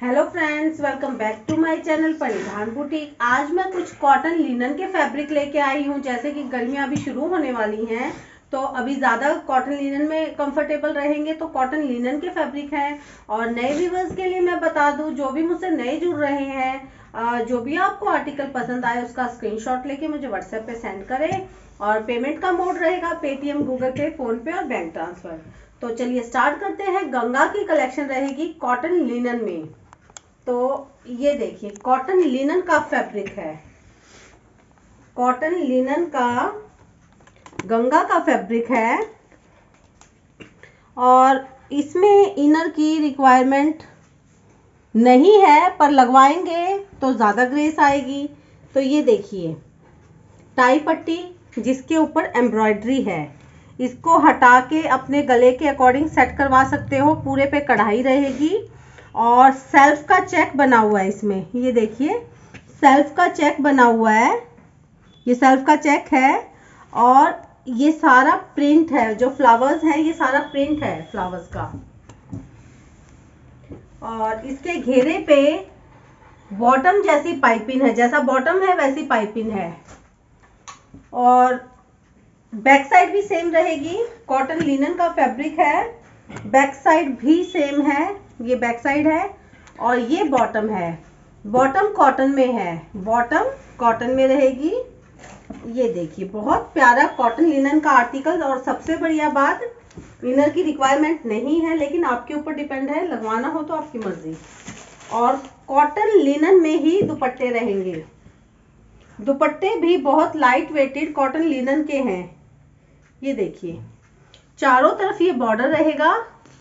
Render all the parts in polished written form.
Hello friends, welcome back to my channel Paridhan boutique. आज मैं कुछ कॉटन लिनन के फैब्रिक लेके आई हूँ। जैसे कि गर्मियाँ अभी शुरू होने वाली हैं तो अभी ज़्यादा कॉटन लिनन में कंफर्टेबल रहेंगे, तो कॉटन लिनन के फैब्रिक हैं। और नए व्यूवर्स के लिए मैं बता दूँ, जो भी मुझसे नए जुड़ रहे हैं, जो भी आपको आर्टिकल पसंद आए उसका स्क्रीनशॉट लेके मुझे व्हाट्सएप पे सेंड करें। और पेमेंट का मोड रहेगा पेटीएम, गूगल पे, फोन पे और बैंक ट्रांसफर। तो चलिए स्टार्ट करते हैं। गंगा की कलेक्शन रहेगी कॉटन लिनन में। तो ये देखिए कॉटन लिनन का फैब्रिक है, कॉटन लिनन का गंगा का फैब्रिक है। और इसमें इनर की रिक्वायरमेंट नहीं है, पर लगवाएंगे तो ज़्यादा ग्रेस आएगी। तो ये देखिए टाई पट्टी जिसके ऊपर एम्ब्रॉयडरी है, इसको हटा के अपने गले के अकॉर्डिंग सेट करवा सकते हो। पूरे पे कढ़ाई रहेगी और सेल्फ का चेक बना हुआ है इसमें। ये देखिए सेल्फ का चेक बना हुआ है, ये सेल्फ का चेक है। और ये सारा प्रिंट है, जो फ्लावर्स है ये सारा प्रिंट है फ्लावर्स का। और इसके घेरे पे बॉटम जैसी पाइपिंग है, जैसा बॉटम है वैसी पाइपिंग है। और बैक साइड भी सेम रहेगी, कॉटन लिनन का फैब्रिक है, बैक साइड भी सेम है। ये बैक साइड है और ये बॉटम है, बॉटम कॉटन में है, बॉटम कॉटन में रहेगी। ये देखिए बहुत प्यारा कॉटन लिनन का आर्टिकल। और सबसे बढ़िया बात, इनर की रिक्वायरमेंट नहीं है, लेकिन आपके ऊपर डिपेंड है, लगवाना हो तो आपकी मर्जी। और कॉटन लिनन में ही दुपट्टे रहेंगे, दुपट्टे भी बहुत लाइट वेटेड कॉटन लिनन के हैं। ये देखिए चारों तरफ ये बॉर्डर रहेगा,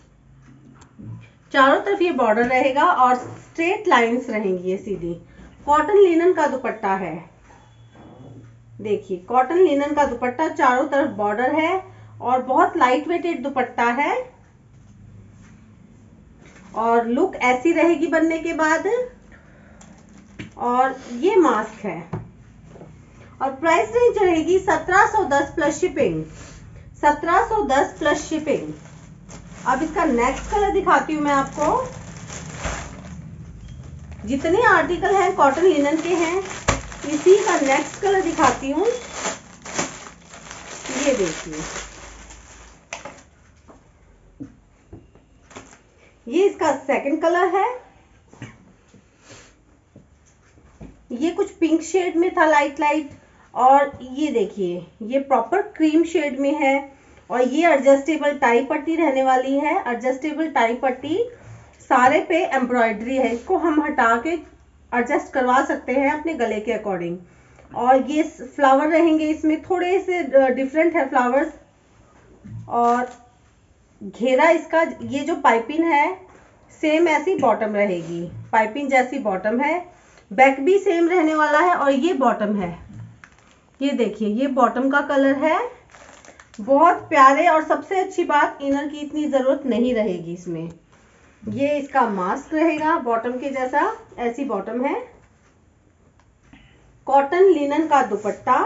चारों तरफ ये बॉर्डर रहेगा और स्ट्रेट लाइंस रहेंगी, ये सीधी। कॉटन लिनन का दुपट्टा है, देखिए कॉटन लिनन का दुपट्टा, चारों तरफ बॉर्डर है और बहुत लाइट वेटेड दुपट्टा है। और लुक ऐसी रहेगी बनने के बाद। और ये मास्क है और प्राइस रेंज रहेगी 1710 प्लस शिपिंग, 1710 प्लस शिपिंग। अब इसका नेक्स्ट कलर दिखाती हूँ मैं आपको। जितने आर्टिकल हैं कॉटन लिनन के हैं, इसी का नेक्स्ट कलर दिखाती हूँ। ये देखिए ये इसका सेकंड कलर है। ये कुछ पिंक शेड में था, लाइट लाइट। और ये देखिए ये प्रॉपर क्रीम शेड में है। और ये एडजस्टेबल टाई पट्टी रहने वाली है, एडजस्टेबल टाई पट्टी, सारे पे एम्ब्रॉयडरी है। इसको हम हटा के एडजस्ट करवा सकते हैं अपने गले के अकॉर्डिंग। और ये फ्लावर रहेंगे इसमें, थोड़े से डिफरेंट है फ्लावर्स। और घेरा इसका, ये जो पाइपिंग है सेम ऐसी बॉटम रहेगी, पाइपिंग जैसी बॉटम है। बैक भी सेम रहने वाला है और ये बॉटम है। ये देखिए ये बॉटम का कलर है, बहुत प्यारे। और सबसे अच्छी बात, इनर की इतनी जरूरत नहीं रहेगी इसमें। ये इसका मास्क रहेगा बॉटम के जैसा, ऐसी बॉटम है। कॉटन लिनन का दुपट्टा,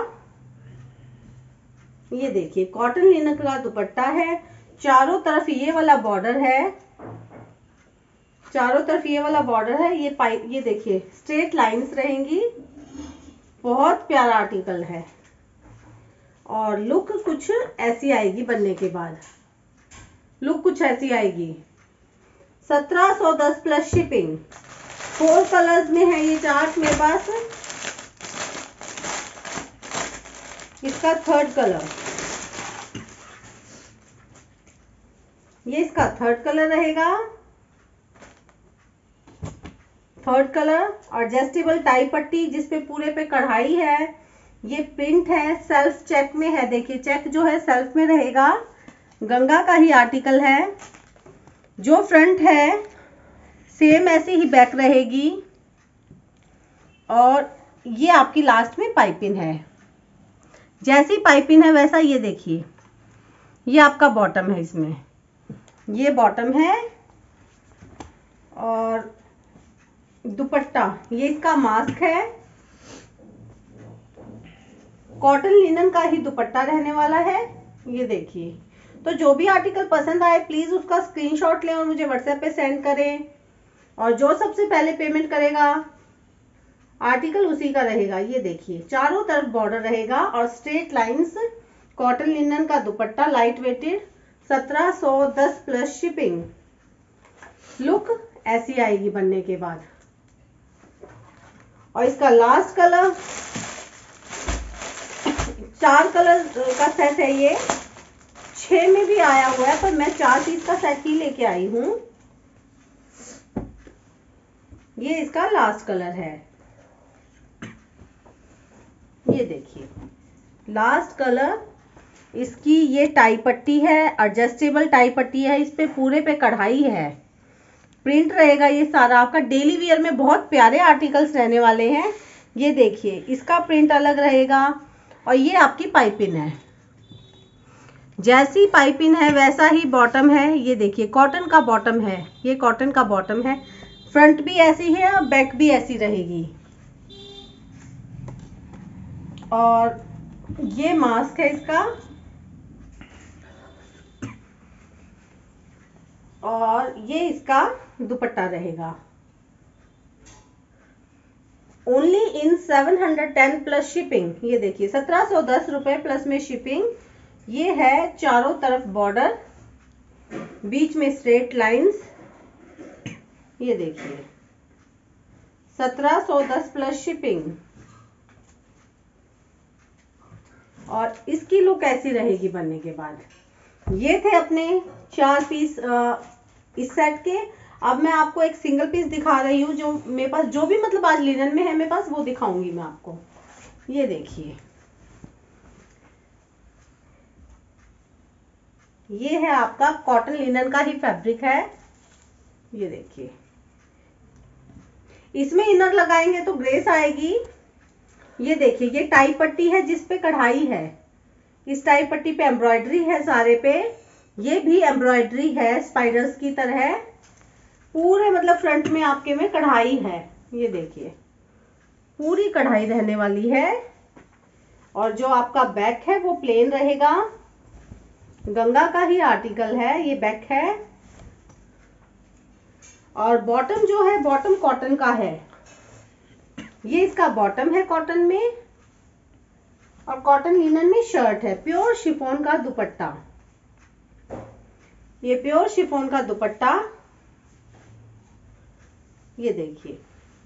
ये देखिए कॉटन लिनन का दुपट्टा है। चारों तरफ ये वाला बॉर्डर है, चारों तरफ ये वाला बॉर्डर है। ये पाइप, ये देखिए स्ट्रेट लाइंस रहेंगी। बहुत प्यारा आर्टिकल है। और लुक कुछ ऐसी आएगी बनने के बाद, लुक कुछ ऐसी आएगी। 1710 प्लस शिपिंग। 4 कलर्स में है ये चार्ट मेरे पास। इसका थर्ड कलर, ये इसका थर्ड कलर रहेगा। थर्ड कलर एडजस्टेबल टाई पट्टी जिसपे पूरे पे कढ़ाई है। ये प्रिंट है, सेल्फ चेक में है। देखिए चेक जो है सेल्फ में रहेगा, गंगा का ही आर्टिकल है। जो फ्रंट है सेम ऐसे ही बैक रहेगी। और ये आपकी लास्ट में पाइपिंग है, जैसी पाइपिंग है वैसा। ये देखिए ये आपका बॉटम है, इसमें ये बॉटम है। और दुपट्टा, ये इसका मास्क है, कॉटन लिनन का ही दुपट्टा रहने वाला है। ये देखिए, तो जो भी आर्टिकल पसंद आए प्लीज उसका स्क्रीनशॉट लें और मुझे व्हाट्सएप पे सेंड करें। और जो सबसे पहले पेमेंट करेगा आर्टिकल उसी का रहेगा। ये देखिए चारों तरफ बॉर्डर रहेगा और स्ट्रेट लाइंस, कॉटन लिनन का dupatta, light weighted, 1710 plus shipping. Look ऐसी आएगी बनने के बाद। और इसका लास्ट कलर, 4 कलर का सेट है ये, 6 में भी आया हुआ है पर मैं 4 पीस का सेट ही लेके आई हूं। ये इसका लास्ट कलर है। ये देखिए लास्ट कलर, इसकी ये टाई पट्टी है, एडजस्टेबल टाई पट्टी है, इस पे पूरे पे कढ़ाई है, प्रिंट रहेगा ये सारा आपका। डेली वियर में बहुत प्यारे आर्टिकल्स रहने वाले हैं। ये देखिए इसका प्रिंट अलग रहेगा और ये आपकी पाइपिंग है, जैसी पाइपिंग है वैसा ही बॉटम है। ये देखिए कॉटन का बॉटम है, ये कॉटन का बॉटम है, फ्रंट भी ऐसी है और बैक भी ऐसी रहेगी। और ये मास्क है इसका, और ये इसका दुपट्टा रहेगा। Only in 710 plus shipping. ये देखिए 1710 रुपए प्लस में शिपिंग। ये है चारों तरफ बॉर्डर, बीच में स्ट्रेट लाइंस। ये देखिए 1710 प्लस शिपिंग। और इसकी लुक ऐसी रहेगी बनने के बाद। ये थे अपने 4 पीस इस सेट के। अब मैं आपको एक सिंगल पीस दिखा रही हूँ जो मेरे पास, जो भी मतलब आज लिनन में है मेरे पास, वो दिखाऊंगी मैं आपको। ये देखिए ये है आपका कॉटन लिनन का ही फैब्रिक है। ये देखिए इसमें इनर लगाएंगे तो ग्रेस आएगी। ये देखिए ये टाई पट्टी है जिस पे कढ़ाई है, इस टाई पट्टी पे एम्ब्रॉयडरी है सारे पे। ये भी एम्ब्रॉयडरी है स्पाइडर्स की तरह, पूरे मतलब फ्रंट में आपके में कढ़ाई है। ये देखिए पूरी कढ़ाई रहने वाली है। और जो आपका बैक है वो प्लेन रहेगा, गंगा का ही आर्टिकल है, ये बैक है। और बॉटम जो है बॉटम कॉटन का है, ये इसका बॉटम है कॉटन में, और कॉटन लिनन में शर्ट है। प्योर शिफॉन का दुपट्टा, ये प्योर शिफॉन का दुपट्टा। ये देखिए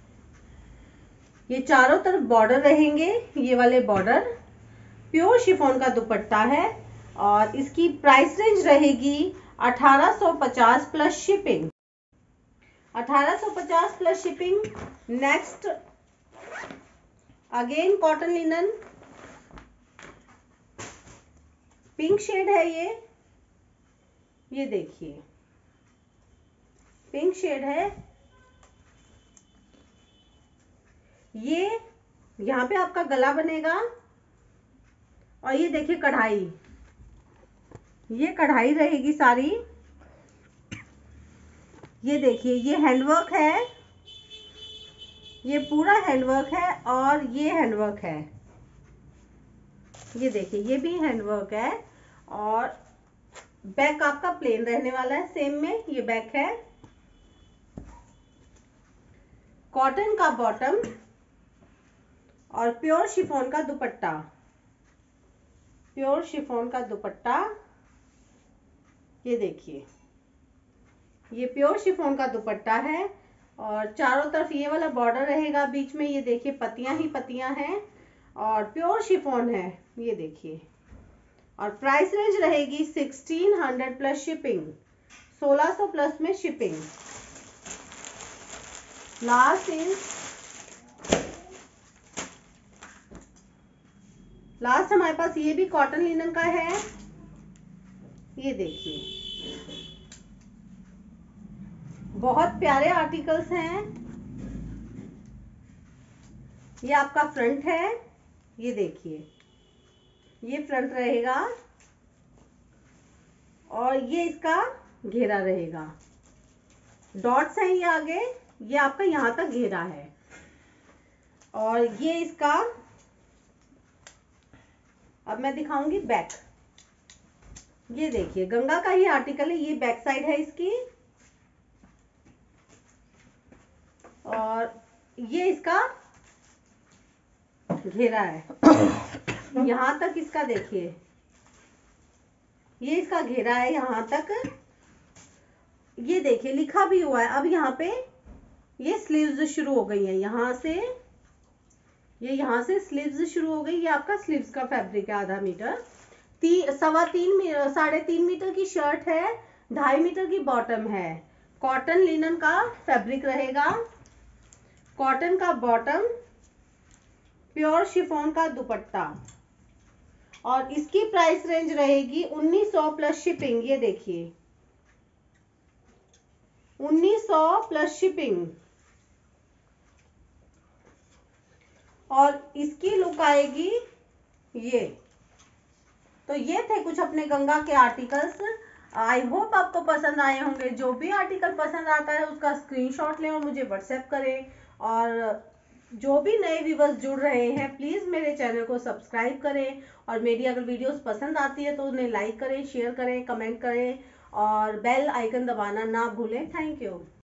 ये चारों तरफ बॉर्डर रहेंगे, ये वाले बॉर्डर, प्योर शिफॉन का दुपट्टा है। और इसकी प्राइस रेंज रहेगी 1850 plus shipping. 1850 plus shipping. Next again cotton linen, pink shade है ये देखिए पिंक शेड है। ये यहाँ पे आपका गला बनेगा। और ये देखिए कढ़ाई, ये कढ़ाई रहेगी सारी। ये देखिए ये हैंडवर्क है, ये पूरा हैंडवर्क है, और ये हैंडवर्क है। ये देखिए ये भी हैंडवर्क है। और बैक आपका प्लेन रहने वाला है सेम में, ये बैक है। कॉटन का बॉटम और प्योर शिफॉन का दुपट्टा, प्योर शिफॉन का दुपट्टा। ये देखिए ये प्योर शिफॉन का दुपट्टा है। और चारों तरफ ये वाला बॉर्डर रहेगा, बीच में ये देखिए पत्तियां ही पत्तियां हैं, और प्योर शिफॉन है। ये देखिए और प्राइस रेंज रहेगी 1600 प्लस शिपिंग, 1600 प्लस में शिपिंग। लास्ट हमारे पास ये भी कॉटन लिनन का है। ये देखिए बहुत प्यारे आर्टिकल्स हैं। ये आपका फ्रंट है, ये देखिए ये फ्रंट रहेगा, और ये इसका घेरा रहेगा। डॉट्स हैं ये आगे, ये आपका यहां तक घेरा है। और ये इसका, अब मैं दिखाऊंगी बैक। ये देखिए गंगा का ही आर्टिकल है, ये बैक साइड है इसकी। ये इसका घेरा है, यहाँ तक इसका देखिए, ये इसका घेरा है यहाँ तक, ये देखिए लिखा भी हुआ है। अब यहाँ पे ये स्लीव्स शुरू हो गई है, यहाँ से ये यहाँ से स्लीव्स शुरू हो गई। ये आपका स्लीव्स का फैब्रिक है, आधा मीटर, 3.5 मीटर की शर्ट है, 2.5 मीटर की बॉटम है। कॉटन लिनन का फैब्रिक रहेगा, कॉटन का बॉटम, प्योर शिफॉन का दुपट्टा, और इसकी प्राइस रेंज रहेगी 1900 प्लस शिपिंग। ये देखिए 1900 प्लस शिपिंग। और इसकी लुक आएगी ये। तो ये थे कुछ अपने गंगा के आर्टिकल्स। आई होप आपको पसंद आए होंगे। जो भी आर्टिकल पसंद आता है उसका स्क्रीनशॉट लें और मुझे व्हाट्सएप करें। और जो भी नए व्यूवर्स जुड़ रहे हैं प्लीज़ मेरे चैनल को सब्सक्राइब करें, और मेरी अगर वीडियोस पसंद आती है तो उन्हें लाइक करें, शेयर करें, कमेंट करें, और बेल आइकन दबाना ना भूलें। Thank you.